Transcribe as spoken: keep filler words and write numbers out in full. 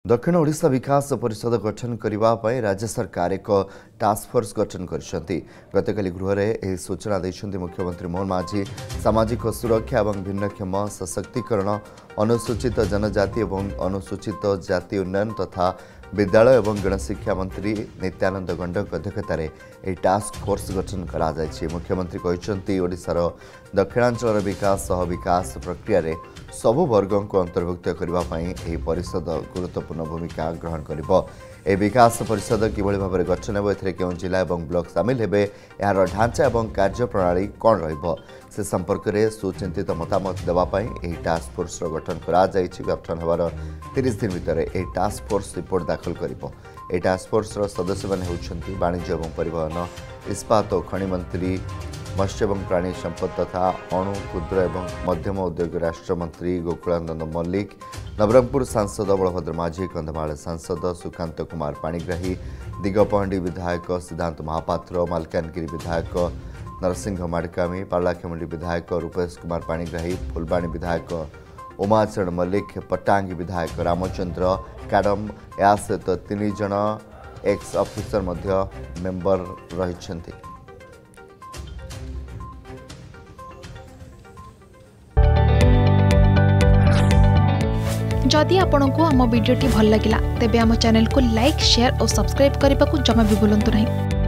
दक्षिण ओडिशा विकास परिषद गठन करने राज्य सरकार एक टास्क फोर्स गठन कर गतकाली गृह में सूचना देते मुख्यमंत्री मोहन माझी। सामाजिक सुरक्षा और भिन्नक्षम सशक्तिकरण, अनुसूचित जनजाति और अनुसूचित जाति उन्नयन तथा विद्यालय और गणशिक्षा मंत्री नित्यानंद गंडक अध्यक्षतार यह टास्क फोर्स गठन करा जायछि। मुख्यमंत्री कहते ओडिशार दक्षिणांचल विकास सह विकास प्रक्रिया रे सबु वर्गों को अंतर्भुक्त करने परिषद गुरुत्वपूर्ण भूमिका ग्रहण करिबो। ए विकास परिषद किभଳି भाବରେ गठन हेबो, एथिरे केउं जिला और ब्लॉक शामिल हेबे, यार ढांचा और कार्यप्रणाली कौन रहिबो से संपर्क में सुचिंतित मतामत देवाई यह टास्क फोर्स गठन करा जायछि। गठन होवार तीस दिन भितर यह टास्क फोर्स रिपोर्ट दाखल करिबो। यह टास्क फोर्स सदस्य मैंने होउछन्ति वाणिज्य और परिवहन, इस्पात और खनि मंत्री, मत्स्य और प्राणी संपद तथा अणु क्षुद्र और मध्यम उद्योग राष्ट्र मंत्री गोकुलानंद मल्लिक, नवरंगपुर सांसद बलभद्र माझी, कंधमाल सांसद सुकांत कुमार पाणिग्राही, दिगपहंडी विधायक सिद्धांत महापात्र, मालकानगिरी विधायक नरसिंह माडकामी, पारलाखेमुंडी विधायक रूपेश कुमार पाणिग्राही, फुलबाणी विधायक उमाचरण मल्लिक, पट्टांगी विधायक रामचंद्र काडम, या सहित तीन जन एक्स ऑफिसर मध्य मेंबर रहिछन्ति। जदि आपंक आम भिडी भल लगा तेब आम चैनल को लाइक, शेयर और सब्सक्राइब करने को जमा भी भूलु नहीं।